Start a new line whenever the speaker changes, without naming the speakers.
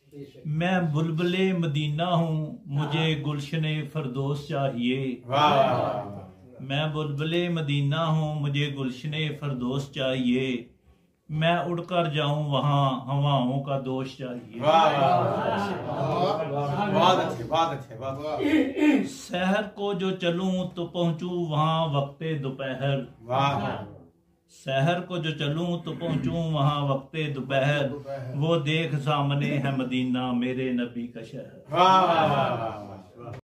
मैं बुलबुले मदीना हूँ, मुझे गुलशने फरदोस चाहिए। मैं बुलबुले मदीना हूँ, मुझे गुलशने फरदोस चाहिए। मैं उड़कर जाऊं वहां, हवाओं का दोष चाहिए।
बहुत अच्छे, बहुत अच्छे।
शहर को जो चलूं तो पहुंचूं वहां वक्ते दोपहर। शहर को जो चलूं तो पहुंचूं वहां वक्ते दोपहर। वो देख सामने है मदीना, मेरे नबी का शहर।